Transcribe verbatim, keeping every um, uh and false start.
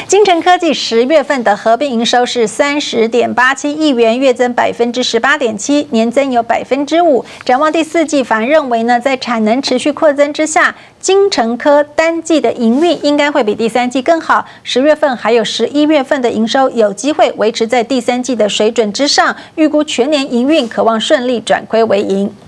精诚科技十月份的合并营收是三十点八七亿元，月增百分之十八点七，年增有百分之五。展望第四季，反而认为呢，在产能持续扩增之下，精诚科单季的营运应该会比第三季更好。十月份还有十一月份的营收有机会维持在第三季的水准之上，预估全年营运可望顺利转亏为盈。